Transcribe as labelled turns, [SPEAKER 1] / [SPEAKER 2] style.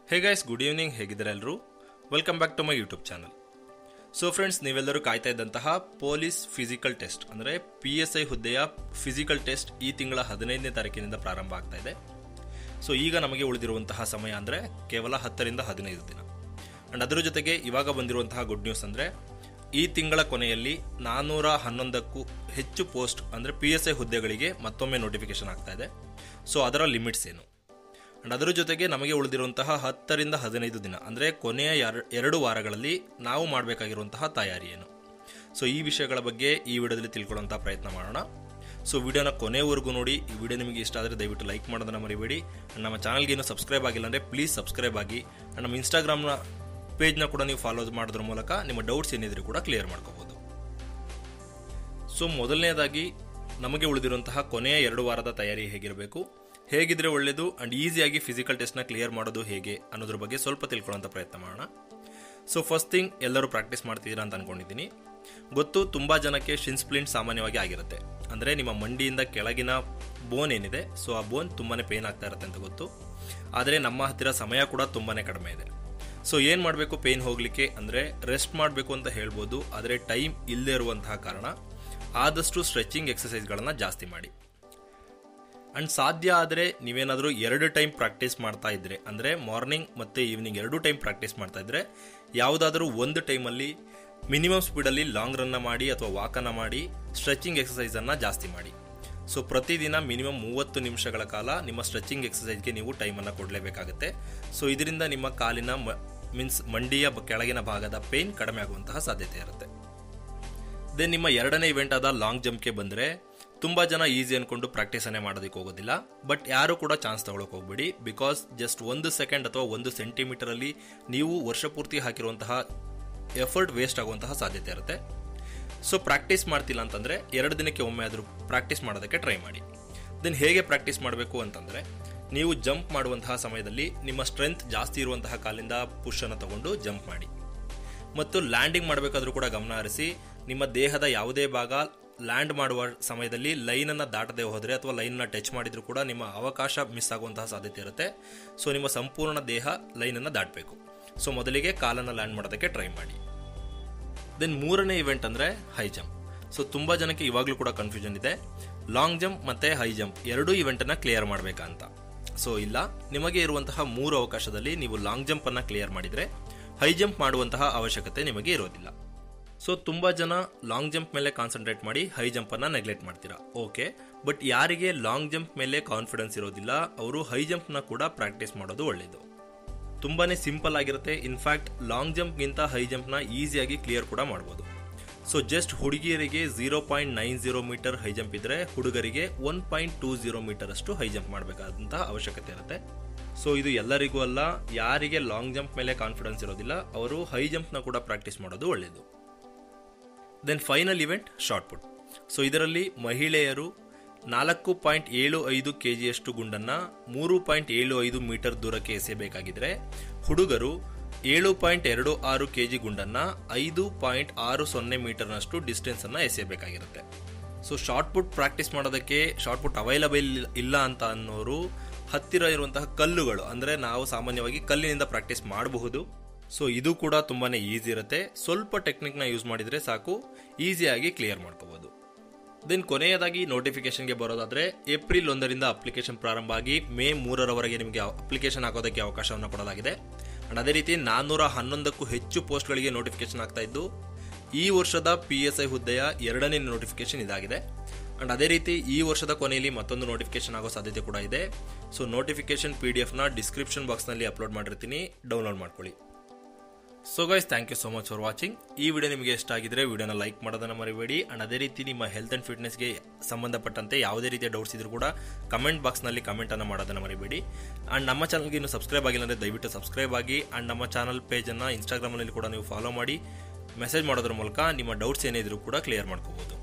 [SPEAKER 1] Hey guys, good evening. ಹೇಗಿದ್ದಾರೆ ಎಲ್ಲರೂ? Welcome back to my YouTube channel. So friends, ನೀವೆಲ್ಲರೂ ಕಾಯ್ತಾ ಇದ್ದಂತಹ ಪೊಲೀಸ್ ಫಿಸಿಕಲ್ ಟೆಸ್ಟ್ ಅಂದರೆ PSI ಹುದ್ದೆಯ ಫಿಸಿಕಲ್ ಟೆಸ್ಟ್ ಈ ತಿಂಗಳ 15ನೇ ತಾರೀಕಿನಿಂದ ಪ್ರಾರಂಭ ಆಗ್ತಾ ಇದೆ. ಸೊ ಈಗ ನಮಗೆ ಉಳಿದಿರುವಂತಹ ಸಮಯ ಅಂದರೆ ಕೇವಲ 10ರಿಂದ 15 ದಿನ. ಆ್ಯಂಡ್ ಅದರ ಜೊತೆಗೆ ಇವಾಗ ಬಂದಿರುವಂತಹ ಗುಡ್ ನ್ಯೂಸ್ ಅಂದರೆ ಈ ತಿಂಗಳ ಕೊನೆಯಲ್ಲಿ 411ಕ್ಕೂ ಹೆಚ್ಚು ಪೋಸ್ಟ್ ಅಂದರೆ PSI ಹುದ್ದೆಗಳಿಗೆ ಮತ್ತೊಮ್ಮೆ ನೋಟಿಫಿಕೇಶನ್ ಆಗ್ತಾ ಇದೆ. ಸೊ ಅದರ ಲಿಮಿಟ್ಸ್ ಏನು? ಆ್ಯಂಡ್ ಅದರ ಜೊತೆಗೆ ನಮಗೆ ಉಳಿದಿರುವಂತಹ 10ರಿಂದ 15 ದಿನ ಅಂದರೆ ಕೊನೆಯ 2 ವಾರಗಳಲ್ಲಿ ನಾವು ಮಾಡಬೇಕಾಗಿರುವಂತಹ ತಯಾರಿ ಏನು? ಸೊ ಈ ವಿಷಯಗಳ ಬಗ್ಗೆ ಈ ವಿಡಿಯೋದಲ್ಲಿ ತಿಳ್ಕೊಳ್ಳೋಂಥ ಪ್ರಯತ್ನ ಮಾಡೋಣ. ಸೊ ವಿಡಿಯೋನ ಕೊನೆವರೆಗೂ ನೋಡಿ. ಈ ವಿಡಿಯೋ ನಿಮಗೆ ಇಷ್ಟ ಆದರೆ ದಯವಿಟ್ಟು ಲೈಕ್ ಮಾಡೋದನ್ನು ಮರಿಬೇಡಿ. ಆ್ಯಂಡ್ ನಮ್ಮ ಚಾನಲ್ಗೆ ಏನೂ ಸಬ್ಸ್ಕ್ರೈಬ್ ಆಗಿಲ್ಲ ಅಂದರೆ ಪ್ಲೀಸ್ ಸಬ್ಸ್ಕ್ರೈಬ್ ಆಗಿ. ಆ್ಯಂಡ್ ನಮ್ಮ ಇನ್ಸ್ಟಾಗ್ರಾಮ್ನ ಪೇಜ್ನ ಕೂಡ ನೀವು ಫಾಲೋ ಮಾಡೋದ್ರ ಮೂಲಕ ನಿಮ್ಮ ಡೌಟ್ಸ್ ಏನಿದ್ರು ಕೂಡ ಕ್ಲಿಯರ್ ಮಾಡ್ಕೋಬೋದು. ಸೊ ಮೊದಲನೇದಾಗಿ ನಮಗೆ ಉಳಿದಿರುವಂತಹ ಕೊನೆಯ 2 ವಾರದ ತಯಾರಿ ಹೇಗಿರಬೇಕು, ಹೇಗಿದ್ರೆ ಒಳ್ಳೆಯದು, ಆ್ಯಂಡ್ ಈಸಿಯಾಗಿ ಫಿಸಿಕಲ್ ಟೆಸ್ಟ್ನ ಕ್ಲಿಯರ್ ಮಾಡೋದು ಹೇಗೆ ಅನ್ನೋದ್ರ ಬಗ್ಗೆ ಸ್ವಲ್ಪ ತಿಳ್ಕೊಳ್ಳೋಂಥ ಪ್ರಯತ್ನ ಮಾಡೋಣ. ಸೊ ಫಸ್ಟ್ ಥಿಂಗ್, ಎಲ್ಲರೂ ಪ್ರಾಕ್ಟೀಸ್ ಮಾಡ್ತಿದ್ದೀರಾ ಅಂತ ಅಂದ್ಕೊಂಡಿದ್ದೀನಿ. ಗೊತ್ತು, ತುಂಬ ಜನಕ್ಕೆ ಶಿನ್ ಸ್ಪ್ಲಿಂಟ್ ಸಾಮಾನ್ಯವಾಗಿ ಆಗಿರುತ್ತೆ. ಅಂದರೆ ನಿಮ್ಮ ಮಂಡಿಯಿಂದ ಕೆಳಗಿನ ಬೋನ್ ಏನಿದೆ, ಸೊ ಆ ಬೋನ್ ತುಂಬಾ ಪೇನ್ ಆಗ್ತಾ ಇರುತ್ತೆ ಅಂತ ಗೊತ್ತು. ಆದರೆ ನಮ್ಮ ಹತ್ತಿರ ಸಮಯ ಕೂಡ ತುಂಬಾ ಕಡಿಮೆ ಇದೆ. ಸೊ ಏನು ಮಾಡಬೇಕು ಪೇನ್ ಹೋಗಲಿಕ್ಕೆ ಅಂದರೆ ರೆಸ್ಟ್ ಮಾಡಬೇಕು ಅಂತ ಹೇಳ್ಬೋದು. ಆದರೆ ಟೈಮ್ ಇಲ್ಲದೆ ಇರುವಂತಹ ಕಾರಣ ಆದಷ್ಟು ಸ್ಟ್ರೆಚಿಂಗ್ ಎಕ್ಸಸೈಸ್ಗಳನ್ನು ಜಾಸ್ತಿ ಮಾಡಿ. ಆ್ಯಂಡ್ ಸಾಧ್ಯ ಆದರೆ ನೀವೇನಾದರೂ 2 ಟೈಮ್ ಪ್ರಾಕ್ಟೀಸ್ ಮಾಡ್ತಾ ಇದ್ರೆ, ಅಂದರೆ ಮಾರ್ನಿಂಗ್ ಮತ್ತು ಈವ್ನಿಂಗ್ 2 ಟೈಮ್ ಪ್ರಾಕ್ಟೀಸ್ ಮಾಡ್ತಾ ಇದ್ರೆ, ಯಾವುದಾದ್ರೂ ಒಂದು ಟೈಮಲ್ಲಿ ಮಿನಿಮಮ್ ಸ್ಪೀಡಲ್ಲಿ ಲಾಂಗ್ ರನ್ನ ಮಾಡಿ ಅಥವಾ ವಾಕನ್ನು ಮಾಡಿ ಸ್ಟ್ರೆಚಿಂಗ್ ಎಕ್ಸಸೈಸನ್ನು ಜಾಸ್ತಿ ಮಾಡಿ. ಸೊ ಪ್ರತಿದಿನ ಮಿನಿಮಮ್ 30 ನಿಮಿಷಗಳ ಕಾಲ ನಿಮ್ಮ ಸ್ಟ್ರೆಚಿಂಗ್ ಎಕ್ಸಸೈಸ್ಗೆ ನೀವು ಟೈಮನ್ನು ಕೊಡಲೇಬೇಕಾಗುತ್ತೆ. ಸೊ ಇದರಿಂದ ನಿಮ್ಮ ಕಾಲಿನ ಮಂಡಿಯ ಕೆಳಗಿನ ಭಾಗದ ಪೇನ್ ಕಡಿಮೆ ಆಗುವಂತಹ ಸಾಧ್ಯತೆ ಇರುತ್ತೆ. ದೆನ್ ನಿಮ್ಮ 2ನೇ ಇವೆಂಟ್ ಆದ ಲಾಂಗ್ ಜಂಪ್ಗೆ ಬಂದರೆ ತುಂಬ ಜನ ಈಸಿ ಅಂದ್ಕೊಂಡು ಪ್ರಾಕ್ಟೀಸನ್ನೇ ಮಾಡೋದಕ್ಕೆ ಹೋಗೋದಿಲ್ಲ. ಬಟ್ ಯಾರು ಕೂಡ ಚಾನ್ಸ್ ತಗೊಳಕ್ಕೆ ಹೋಗ್ಬೇಡಿ. ಬಿಕಾಸ್ ಜಸ್ಟ್ 1 ಸೆಕೆಂಡ್ ಅಥವಾ 1 ಸೆಂಟಿಮೀಟರಲ್ಲಿ ನೀವು ವರ್ಷ ಪೂರ್ತಿ ಹಾಕಿರುವಂತಹ ಎಫರ್ಟ್ ವೇಸ್ಟ್ ಆಗುವಂತಹ ಸಾಧ್ಯತೆ ಇರುತ್ತೆ. ಸೊ ಪ್ರಾಕ್ಟೀಸ್ ಮಾಡ್ತಿಲ್ಲ ಅಂತಂದರೆ 2 ದಿನಕ್ಕೆ ಒಮ್ಮೆ ಆದರೂ ಪ್ರಾಕ್ಟೀಸ್ ಮಾಡೋದಕ್ಕೆ ಟ್ರೈ ಮಾಡಿ. ದೆನ್ ಹೇಗೆ ಪ್ರಾಕ್ಟೀಸ್ ಮಾಡಬೇಕು ಅಂತಂದರೆ, ನೀವು ಜಂಪ್ ಮಾಡುವಂತಹ ಸಮಯದಲ್ಲಿ ನಿಮ್ಮ ಸ್ಟ್ರೆಂತ್ ಜಾಸ್ತಿ ಇರುವಂತಹ ಕಾಲಿಂದ ಪುಷನ್ನು ತಗೊಂಡು ಜಂಪ್ ಮಾಡಿ. ಮತ್ತು ಲ್ಯಾಂಡಿಂಗ್ ಮಾಡಬೇಕಾದ್ರೂ ಕೂಡ ಗಮನ ಹರಿಸಿ. ನಿಮ್ಮ ದೇಹದ ಯಾವುದೇ ಭಾಗ ಲ್ಯಾಂಡ್ ಮಾಡುವ ಸಮಯದಲ್ಲಿ ಲೈನನ್ನು ದಾಟದೆ ಹೋದರೆ ಅಥವಾ ಲೈನನ್ನು ಟಚ್ ಮಾಡಿದರೂ ಕೂಡ ನಿಮ್ಮ ಅವಕಾಶ ಮಿಸ್ ಆಗುವಂತಹ ಸಾಧ್ಯತೆ ಇರುತ್ತೆ. ಸೊ ನಿಮ್ಮ ಸಂಪೂರ್ಣ ದೇಹ ಲೈನನ್ನು ದಾಟಬೇಕು. ಸೊ ಮೊದಲಿಗೆ ಕಾಲನ್ನು ಲ್ಯಾಂಡ್ ಮಾಡೋದಕ್ಕೆ ಟ್ರೈ ಮಾಡಿ. ದೆನ್ 3ನೇ ಇವೆಂಟ್ ಅಂದರೆ ಹೈ ಜಂಪ್. ಸೊ ತುಂಬ ಜನಕ್ಕೆ ಇವಾಗಲೂ ಕೂಡ ಕನ್ಫ್ಯೂಷನ್ ಇದೆ, ಲಾಂಗ್ ಜಂಪ್ ಮತ್ತು ಹೈ ಜಂಪ್ 2 ಇವೆಂಟನ್ನು ಕ್ಲಿಯರ್ ಮಾಡಬೇಕಂತ. ಸೊ ಇಲ್ಲ, ನಿಮಗೆ ಇರುವಂತಹ 3 ಅವಕಾಶದಲ್ಲಿ ನೀವು ಲಾಂಗ್ ಜಂಪನ್ನು ಕ್ಲಿಯರ್ ಮಾಡಿದರೆ ಹೈ ಜಂಪ್ ಮಾಡುವಂತಹ ಅವಶ್ಯಕತೆ ನಿಮಗೆ ಇರೋದಿಲ್ಲ. ಸೊ ತುಂಬ ಜನ ಲಾಂಗ್ ಜಂಪ್ ಮೇಲೆ ಕಾನ್ಸಂಟ್ರೇಟ್ ಮಾಡಿ ಹೈ ಜಂಪನ್ನು ನೆಗ್ಲೆಕ್ಟ್ ಮಾಡ್ತೀರಾ. ಓಕೆ, ಬಟ್ ಯಾರಿಗೆ ಲಾಂಗ್ ಜಂಪ್ ಮೇಲೆ ಕಾನ್ಫಿಡೆನ್ಸ್ ಇರೋದಿಲ್ಲ ಅವರು ಹೈ ಜಂಪ್ನ ಕೂಡ ಪ್ರಾಕ್ಟೀಸ್ ಮಾಡೋದು ಒಳ್ಳೆಯದು. ತುಂಬಾ ಸಿಂಪಲ್ ಆಗಿರುತ್ತೆ. ಇನ್ಫ್ಯಾಕ್ಟ್ ಲಾಂಗ್ ಜಂಪ್ಗಿಂತ ಹೈ ಜಂಪ್ನ ಈಸಿಯಾಗಿ ಕ್ಲಿಯರ್ ಕೂಡ ಮಾಡ್ಬೋದು. ಸೊ ಜಸ್ಟ್ ಹುಡುಗಿಯರಿಗೆ 0.90 ಮೀಟರ್ ಹೈ ಜಂಪ್ ಇದ್ದರೆ ಹುಡುಗರಿಗೆ 1.20 ಮೀಟರ್ ಅಷ್ಟು ಹೈ ಜಂಪ್ ಮಾಡಬೇಕಾದಂತಹ ಅವಶ್ಯಕತೆ ಇರುತ್ತೆ. ಸೊ ಇದು ಎಲ್ಲರಿಗೂ ಅಲ್ಲ, ಯಾರಿಗೆ ಲಾಂಗ್ ಜಂಪ್ ಮೇಲೆ ಕಾನ್ಫಿಡೆನ್ಸ್ ಇರೋದಿಲ್ಲ ಅವರು ಹೈ ಜಂಪ್ನ ಕೂಡ ಪ್ರಾಕ್ಟೀಸ್ ಮಾಡೋದು ಒಳ್ಳೆಯದು. Then final event shot put. So ಇದರಲ್ಲಿ ಮಹಿಳೆಯರು 4.75 kgಯಷ್ಟು ಗುಂಡನ್ನು 3.75 ಮೀಟರ್ ದೂರಕ್ಕೆ ಎಸೆಯಬೇಕಾಗಿದ್ದರೆ ಹುಡುಗರು 7.26 kg ಗುಂಡನ್ನು 5.60 ಮೀಟರ್ನಷ್ಟು ಡಿಸ್ಟೆನ್ಸನ್ನು ಎಸೆಯಬೇಕಾಗಿರುತ್ತೆ. ಸೊ ಶಾರ್ಟ್ ಪುಟ್ ಪ್ರಾಕ್ಟೀಸ್ ಮಾಡೋದಕ್ಕೆ ಶಾರ್ಟ್ ಪುಟ್ ಅವೈಲಬಲ್ ಇಲ್ಲ ಅಂತ ಅನ್ನೋರು ಹತ್ತಿರ ಇರುವಂತಹ ಕಲ್ಲುಗಳು, ಅಂದರೆ ನಾವು ಸಾಮಾನ್ಯವಾಗಿ ಕಲ್ಲಿನಿಂದ ಪ್ರಾಕ್ಟೀಸ್ ಮಾಡಬಹುದು. ಸೊ ಇದು ಕೂಡ ತುಂಬಾ ಈಸಿ ಇರುತ್ತೆ. ಸ್ವಲ್ಪ ಟೆಕ್ನಿಕ್ನ ಯೂಸ್ ಮಾಡಿದರೆ ಸಾಕು, ಈಸಿಯಾಗಿ ಕ್ಲಿಯರ್ ಮಾಡ್ಕೋಬೋದು. ದೆನ್ ಕೊನೆಯದಾಗಿ ನೋಟಿಫಿಕೇಶನ್ಗೆ ಬರೋದಾದರೆ ಏಪ್ರಿಲ್ 1ರಿಂದ ಅಪ್ಲಿಕೇಶನ್ ಪ್ರಾರಂಭ ಆಗಿ ಮೇ 3ರವರೆಗೆ ನಿಮಗೆ ಅಪ್ಲಿಕೇಶನ್ ಹಾಕೋದಕ್ಕೆ ಅವಕಾಶವನ್ನು ಕೊಡಲಾಗಿದೆ. ಆ್ಯಂಡ್ ಅದೇ ರೀತಿ 411ಕ್ಕೂ ಹೆಚ್ಚು ಪೋಸ್ಟ್ಗಳಿಗೆ ನೋಟಿಫಿಕೇಶನ್ ಆಗ್ತಾ ಇದ್ದು ಈ ವರ್ಷದ PSI ಹುದ್ದೆಯ 2ನೇ ನೋಟಿಫಿಕೇಶನ್ ಇದಾಗಿದೆ. ಆ್ಯಂಡ್ ಅದೇ ರೀತಿ ಈ ವರ್ಷದ ಕೊನೆಯಲ್ಲಿ ಮತ್ತೊಂದು ನೋಟಿಫಿಕೇಶನ್ ಆಗೋ ಸಾಧ್ಯತೆ ಕೂಡ ಇದೆ. ಸೊ ನೋಟಿಫಿಕೇಶನ್ PDF ಡಿಸ್ಕ್ರಿಪ್ಷನ್ ಬಾಕ್ಸ್ನಲ್ಲಿ ಅಪ್ಲೋಡ್ ಮಾಡಿರ್ತೀನಿ, ಡೌನ್ಲೋಡ್ ಮಾಡ್ಕೊಳ್ಳಿ. So guys, thank you so much for watching. ಈ ವಿಡಿಯೋ ನಿಮಗೆ ಇಷ್ಟ ಆಗಿದ್ರೆ ವಿಡಿಯೋನ ಲೈಕ್ ಮಾಡೋದನ್ನು ಮರಿಬೇಡಿ. ಆ್ಯಂಡ್ ಅದೇ ರೀತಿ ನಿಮ್ಮ ಹೆಲ್ತ್ ಆ್ಯಂಡ್ ಫಿಟ್ನೆಸ್ಗೆ ಸಂಬಂಧಪಟ್ಟಂತೆ ಯಾವುದೇ ರೀತಿಯ ಡೌಟ್ಸ್ ಇದ್ರೂ ಕೂಡ ಕಮೆಂಟ್ ಬಾಕ್ಸ್ನಲ್ಲಿ ಕಮೆಂಟನ್ನು ಮಾಡೋದನ್ನು ಮರಿಬೇಡಿ. ಆ್ಯಂಡ್ ನಮ್ಮ ಚಾನಲ್ಗೆ ಇನ್ನೂ ಸಬ್ಸ್ಕ್ರೈಬ್ ಆಗಿಲ್ಲ ಅಂದರೆ ದಯವಿಟ್ಟು ಸಬ್ಸ್ಕ್ರೈಬ್ ಆಗಿ. ಆ್ಯಂಡ್ ನಮ್ಮ ಚಾನಲ್ ಪೇಜನ್ನು ಇನ್ಸ್ಟಾಗ್ರಾಮ್ನಲ್ಲಿ ಕೂಡ ನೀವು ಫಾಲೋ ಮಾಡಿ ಮೆಸೇಜ್ ಮಾಡೋದ್ರ ಮೂಲಕ ನಿಮ್ಮ ಡೌಟ್ಸ್ ಏನೇ ಇದ್ರೂ ಕೂಡ ಕ್ಲಿಯರ್ ಮಾಡ್ಕೋಬೋದು.